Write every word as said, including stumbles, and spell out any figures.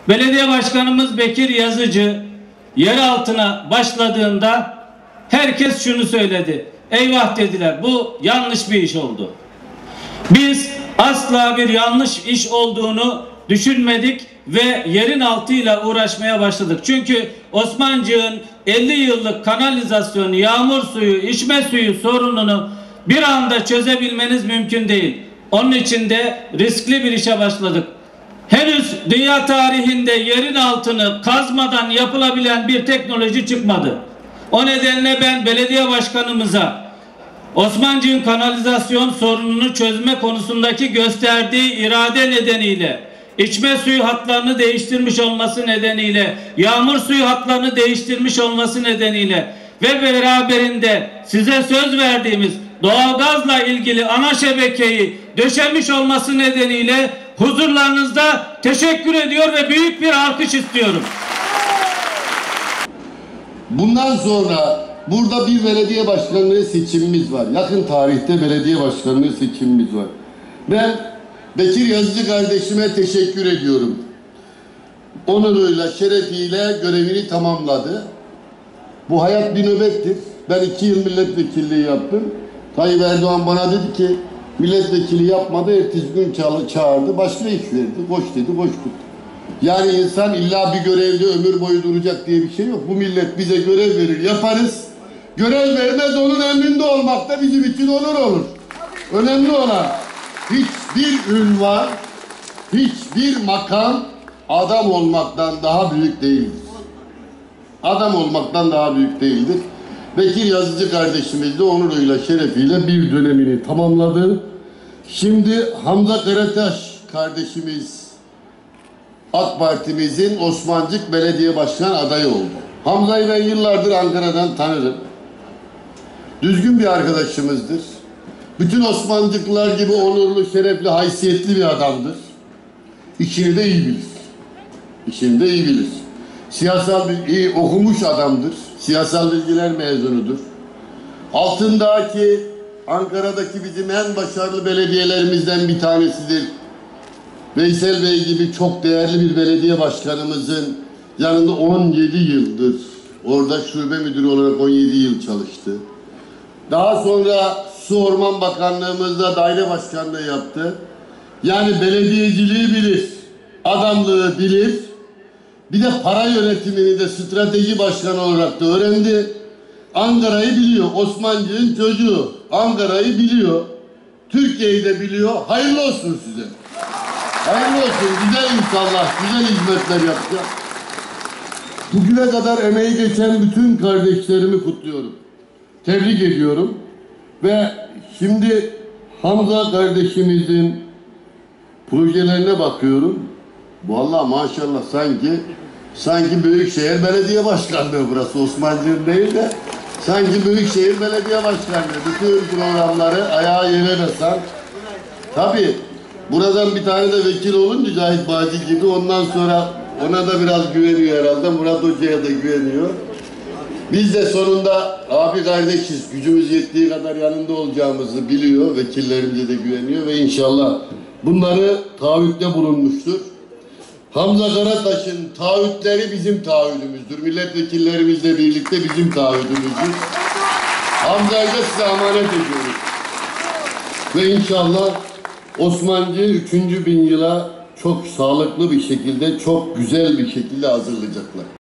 Belediye Başkanımız Bekir Yazıcı yer altına başladığında herkes şunu söyledi. Eyvah dediler, bu yanlış bir iş oldu. Biz asla bir yanlış iş olduğunu düşünmedik ve yerin altıyla uğraşmaya başladık. Çünkü Osmancık'ın elli yıllık kanalizasyon, yağmur suyu, içme suyu sorununu bir anda çözebilmeniz mümkün değil. Onun için de riskli bir işe başladık. Henüz dünya tarihinde yerin altını kazmadan yapılabilen bir teknoloji çıkmadı. O nedenle ben belediye başkanımıza Osmancık'ın kanalizasyon sorununu çözme konusundaki gösterdiği irade nedeniyle, içme suyu hatlarını değiştirmiş olması nedeniyle, yağmur suyu hatlarını değiştirmiş olması nedeniyle ve beraberinde size söz verdiğimiz doğalgazla ilgili ana şebekeyi döşemiş olması nedeniyle huzurlarınızda teşekkür ediyor ve büyük bir alkış istiyorum. Bundan sonra burada bir belediye başkanlığı seçimimiz var. Yakın tarihte belediye başkanlığı seçimimiz var. Ben Bekir Yazıcı kardeşime teşekkür ediyorum. Onuruyla, şerefiyle görevini tamamladı. Bu hayat bir nöbettir. Ben iki yıl milletvekilliği yaptım. Tayyip Erdoğan bana dedi ki milletvekili yapmadı, ertesi gün çağırdı, başka iş verdi. Koş dedi, koştuk. Yani insan illa bir görevde ömür boyu duracak diye bir şey yok. Bu millet bize görev verir, yaparız. Görev vermez, onun emrinde olmak da bizim için onur olur. Önemli olan hiçbir ünvan, hiçbir makam adam olmaktan daha büyük değildir. Adam olmaktan daha büyük değildir. Bekir Yazıcı kardeşimiz de onuruyla, şerefiyle bir dönemini tamamladı. Şimdi Hamza Karataş kardeşimiz AK Parti'mizin Osmancık Belediye Başkan adayı oldu. Hamza'yı ben yıllardır Ankara'dan tanırım. Düzgün bir arkadaşımızdır. Bütün Osmancıklılar gibi onurlu, şerefli, haysiyetli bir adamdır. İşini de iyi bilir. İşini de iyi bilir. Siyasal bir iyi okumuş adamdır. Siyasal bilgiler mezunudur. Altındağ'daki, Ankara'daki bizim en başarılı belediyelerimizden bir tanesidir. Veysel Bey gibi çok değerli bir belediye başkanımızın yanında on yedi yıldır, orada şube müdürü olarak on yedi yıl çalıştı. Daha sonra Su Orman Bakanlığımızda daire başkanlığı yaptı. Yani belediyeciliği bilir, adamlığı bilir. Bir de para yönetimini de strateji başkanı olarak da öğrendi. Ankara'yı biliyor, Osmancık'ın çocuğu. Ankara'yı biliyor, Türkiye'yi de biliyor. Hayırlı olsun size. Hayırlı olsun, güzel inşallah, güzel hizmetler yapacak. Bugüne kadar emeği geçen bütün kardeşlerimi kutluyorum. Tebrik ediyorum. Ve şimdi Hamza kardeşimizin projelerine bakıyorum. Vallahi maşallah sanki sanki Büyükşehir Belediye Başkanlığı burası, Osmancık değil de sanki Büyükşehir Belediye Başkanlığı. Bütün programları ayağa yere basan. Tabii buradan bir tane de vekil olunca Cahit Bağcı gibi, ondan sonra ona da biraz güveniyor herhalde. Murat Hoca'ya da güveniyor. Biz de sonunda abi kardeşiz, gücümüz yettiği kadar yanında olacağımızı biliyor. Vekillerimize de güveniyor ve inşallah bunları taahhütte bulunmuştur. Hamza Karataş'ın taahhütleri bizim taahhüdümüzdür. Milletvekillerimizle birlikte bizim taahhüdümüzdür. Hamza'yı da size emanet ediyoruz. Ve inşallah Osmancık'ı üçüncü bin yıla çok sağlıklı bir şekilde, çok güzel bir şekilde hazırlayacaklar.